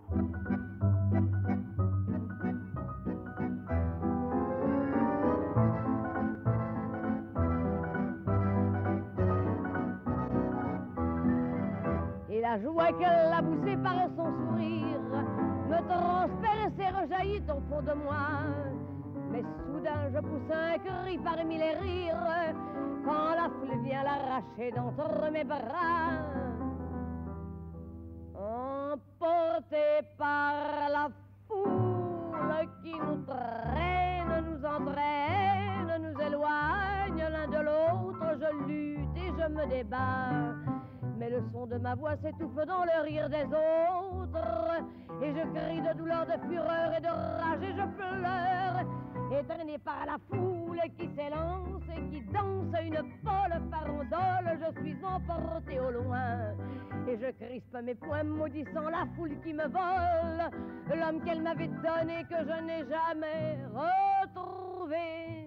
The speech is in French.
Et la joie qu'elle a poussée par son sourire me transperce et rejaillit au fond de moi. Mais soudain je pousse un cri parmi les rires quand la foule vient l'arracher d'entre mes bras. Emporté par la foule qui nous traîne, nous entraîne, nous éloigne l'un de l'autre, je lutte et je me débat. Mais le son de ma voix s'étouffe dans le rire des autres, et je crie de douleur, de fureur et de rage, et je pleure, étreigné par la foule qui s'élance et qui danse une folle farandole. Je suis emporté au loin, et je crispe mes poings maudissant la foule qui me vole l'homme qu'elle m'avait donné, que je n'ai jamais retrouvé.